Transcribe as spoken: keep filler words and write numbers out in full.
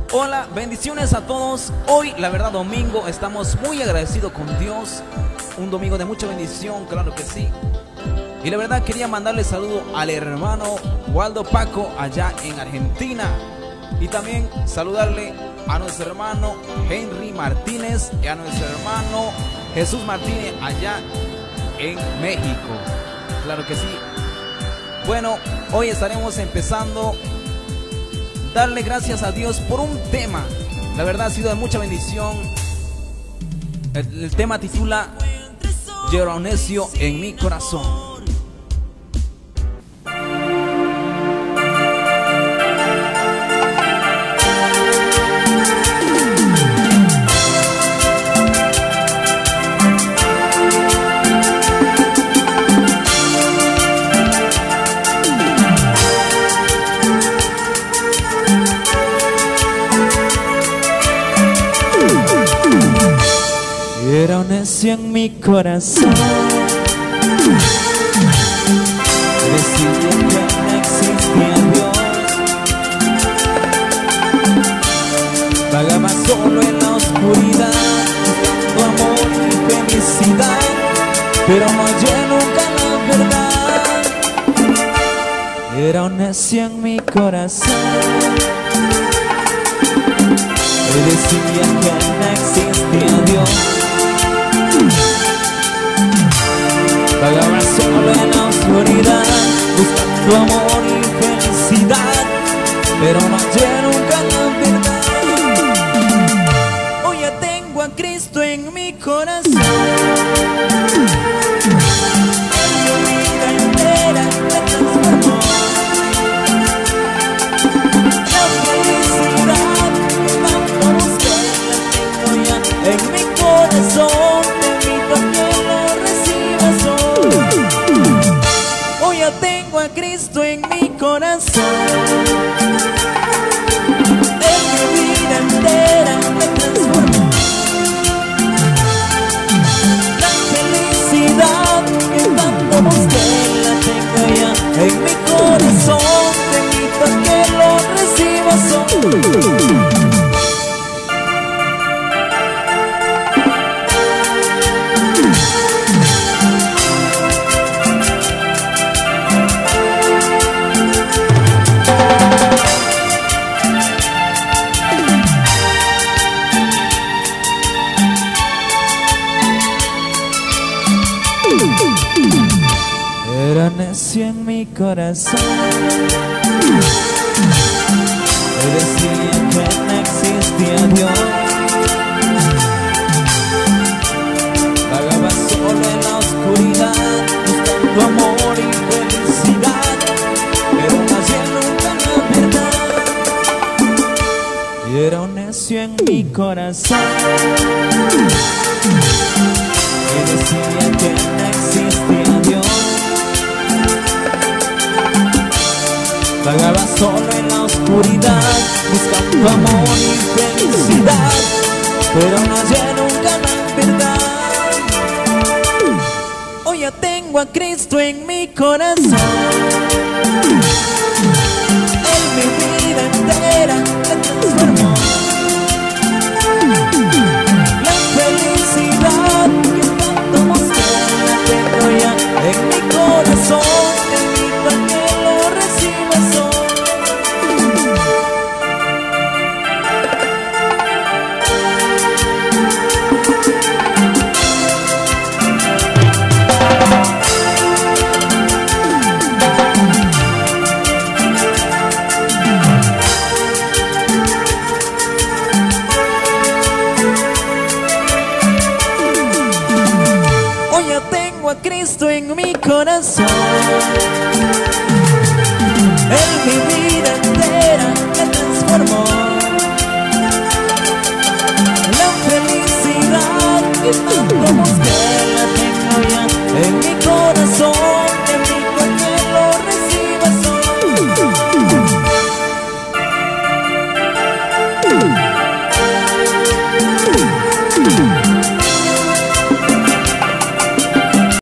Hola, bendiciones a todos. Hoy, la verdad, domingo, estamos muy agradecidos con Dios. Un domingo de mucha bendición, claro que sí. Y la verdad quería mandarle saludo al hermano Waldo Paco allá en Argentina. Y también saludarle a nuestro hermano Henry Martínez y a nuestro hermano Jesús Martínez allá en México. Claro que sí. Bueno, hoy estaremos empezando. Darle gracias a Dios por un tema. La verdad ha sido de mucha bendición. El, el tema titula Lloro necio en mi corazón. Era un necio en mi corazón, decidí que no existía Dios. Vagaba solo en la oscuridad, buscando amor y felicidad, pero no hallé nunca la verdad. Era un necio en mi corazón, decía que no existía Dios. Vagaba solo en la oscuridad, buscando amor y felicidad, pero no hallé nunca la verdad. Hoy ya tengo a Cristo en mi corazón. En mi vida entera me transformó. La felicidad que tanto busqué la tengo ya en mi corazón. Te invito a que lo recibas hoy. Hoy ya tengo a Cristo en mi corazón. En mi vida entera me transformó. La felicidad que tanto busqué la tengo ya en mi corazón. Te invito a que lo recibas hoy. Era necio en mi corazón, decía que no existía Dios. Vagaba solo en la oscuridad, buscando amor y felicidad, pero no hallé nunca la verdad. Y era un necio en mi corazón, que decía que no existía Dios. Vagaba solo en la oscuridad, buscando amor y felicidad, pero no hallé nunca la verdad. Hoy ya tengo a Cristo en mi corazón. En mi vida entera me transformó. La felicidad que tanto busqué la tengo ya en mi corazón. Te invito a que lo recibas hoy. Hoy ya tengo a Cristo en mi corazón. En mi vida entera me transformó. La felicidad que tanto busqué la tengo ya en mi corazón.